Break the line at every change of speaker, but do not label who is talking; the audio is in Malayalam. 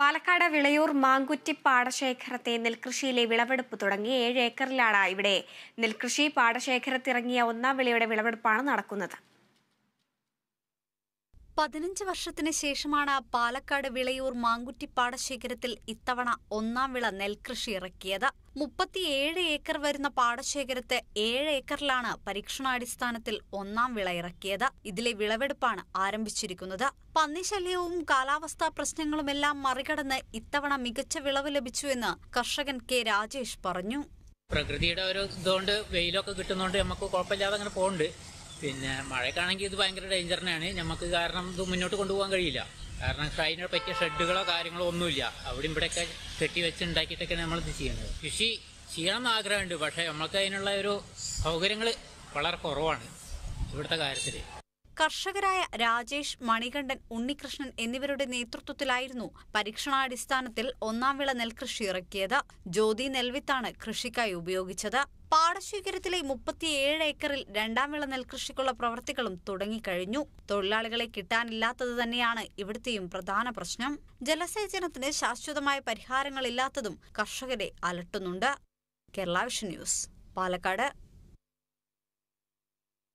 പാലക്കാട് വിളയൂർ മാങ്കുറ്റി പാടശേഖരത്തെ നെൽകൃഷിയിലെ വിളവെടുപ്പ് തുടങ്ങി. 7 ഏക്കറിലാണ് ഇവിടെ നെൽകൃഷി. പാടശേഖരത്തിറങ്ങിയ ഒന്നാം വിളയുടെ വിളവെടുപ്പാണ് നടക്കുന്നത്.
15 വർഷത്തിന് ശേഷമാണ് പാലക്കാട് വിളയൂർ മാങ്കുറ്റി പാടശേഖരത്തിൽ ഇത്തവണ ഒന്നാം വിള നെൽകൃഷി ഇറക്കിയത്. 37 ഏക്കർ വരുന്ന പാടശേഖരത്ത് 7 ഏക്കറിലാണ് പരീക്ഷണാടിസ്ഥാനത്തിൽ ഒന്നാം വിള ഇറക്കിയത്. ഇതിലെ വിളവെടുപ്പാണ് ആരംഭിച്ചിരിക്കുന്നത്. പന്നിശല്യവും കാലാവസ്ഥാ പ്രശ്നങ്ങളുമെല്ലാം മറികടന്ന് ഇത്തവണ മികച്ച വിളവ് ലഭിച്ചുവെന്ന് കർഷകൻ കെ രാജേഷ് പറഞ്ഞു.
പ്രകൃതിയുടെ ഒരു ഇതുകൊണ്ട് വെയിലൊക്കെ കിട്ടുന്നതുകൊണ്ട് നമുക്ക് കുഴപ്പമില്ലാതെ അങ്ങനെ പോകുന്നുണ്ട്. പിന്നെ മഴയ്ക്കാണെങ്കിൽ ഇത് ഭയങ്കര ഡേഞ്ചറിനാണ് നമുക്ക്. കാരണം ഇത് മുന്നോട്ട് കൊണ്ടുപോകാൻ കഴിയില്ല. കാരണം അതിനെ പറ്റിയ ഷെഡുകളോ കാര്യങ്ങളോ ഒന്നുമില്ല. അവിടെ ഇവിടെയൊക്കെ കെട്ടിവെച്ച് ഉണ്ടാക്കിയിട്ടൊക്കെയാണ് നമ്മളിത് ചെയ്യുന്നത്. കൃഷി ചെയ്യണമെന്ന് ആഗ്രഹമുണ്ട്, പക്ഷേ നമുക്ക് അതിനുള്ള ഒരു സൗകര്യങ്ങൾ വളരെ കുറവാണ് ഇവിടുത്തെ കാര്യത്തിൽ.
കർഷകരായ രാജേഷ്, മണികണ്ഠൻ, ഉണ്ണികൃഷ്ണൻ എന്നിവരുടെ നേതൃത്വത്തിലായിരുന്നു പരീക്ഷണാടിസ്ഥാനത്തിൽ ഒന്നാം വിള നെൽകൃഷി ഇറക്കിയത്. ജ്യോതി നെൽവിത്താണ് കൃഷിക്കായി ഉപയോഗിച്ചത്. പാടശേഖരത്തിലെ 37 ഏക്കറിൽ രണ്ടാം വിള നെൽകൃഷിക്കുള്ള പ്രവൃത്തികളും തുടങ്ങിക്കഴിഞ്ഞു. തൊഴിലാളികളെ കിട്ടാനില്ലാത്തത് തന്നെയാണ് ഇവിടുത്തെയും പ്രധാന പ്രശ്നം. ജലസേചനത്തിന് ശാശ്വതമായ പരിഹാരങ്ങളില്ലാത്തതും കർഷകരെ അലട്ടുന്നുണ്ട്. Kerala Vision News, Palakkad.